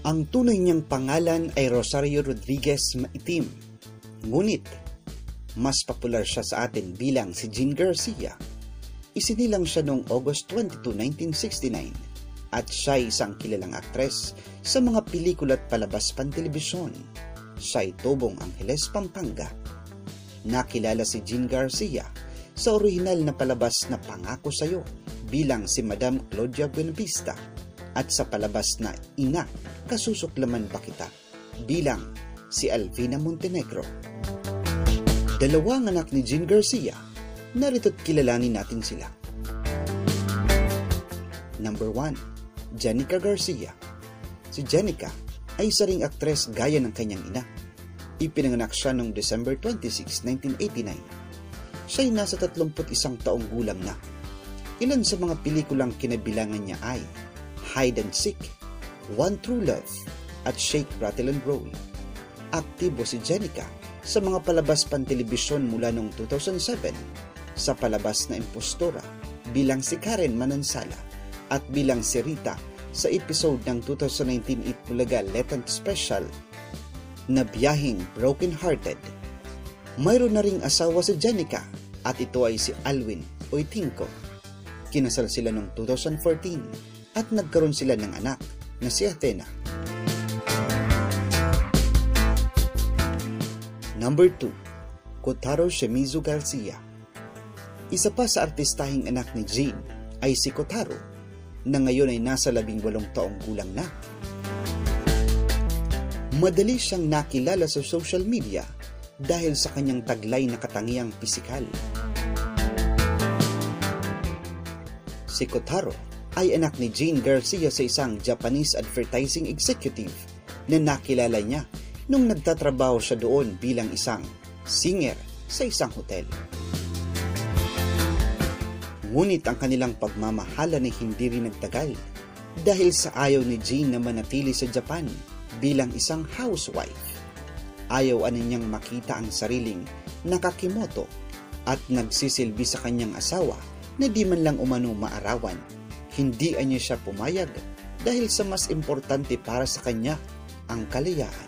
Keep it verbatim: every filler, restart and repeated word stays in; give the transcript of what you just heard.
Ang tunay niyang pangalan ay Rosario Rodriguez Maitim. Ngunit, mas popular siya sa atin bilang si Jean Garcia. Isinilang siya noong August twenty-second, nineteen sixty-nine at siya ay isang kilalang aktres sa mga pelikula at palabas pantelebisyon. Siya ay tubong Angeles, Pampanga. Nakilala si Jean Garcia sa orihinal na palabas na Pangako Sayo bilang si Madam Claudia Buenavista at sa palabas na Anak, Kasusuklaman Ba Kita bilang si Alvina Montenegro. Dalawang anak ni Jean Garcia, narito't kilalanin natin sila. Number one. Jennica Garcia. Si Jennica ay isa ring aktres gaya ng kanyang ina. Ipinanganak siya noong December twenty-sixth, nineteen eighty-nine. Siya ay nasa tatlumput isang taong gulang na. Ilan sa mga pelikulang kinabilangan niya ay Hide and Seek, One True Love, at Shake Rattle and Roll. Aktibo si Jennica sa mga palabas pantelebisyon mula noong two thousand seven sa palabas na Impostora bilang si Karen Manansala at bilang si Rita sa episode ng two thousand nineteen Eat Bulaga Lenten Special na Byaheng Broken Hearted. Mayroon na ring asawa si Jennica at ito ay si Alwyn Uytingco. Kinasal sila noong two thousand fourteen at nagkaroon sila ng anak na si Atin. Number two. Jean Garcia. Isa pa sa artistahing anak ni Jean ay si Kotaro na ngayon ay nasa labing walong taong gulang na. Madali siyang nakilala sa social media dahil sa kanyang taglay na katangiang pisikal. Si Kotaro ay anak ni Jean Garcia sa isang Japanese advertising executive na nakilala niya nung nagtatrabaho siya doon bilang isang singer sa isang hotel. Ngunit ang kanilang pagmamahalan ay hindi rin nagtagal dahil sa ayaw ni Jean na manatili sa Japan bilang isang housewife. Ayaw ano niyang makita ang sariling nakakimoto at nagsisilbi sa kanyang asawa na di man lang umano maarawan. Hindi anya siya pumayag dahil sa mas importante para sa kanya ang kalayaan.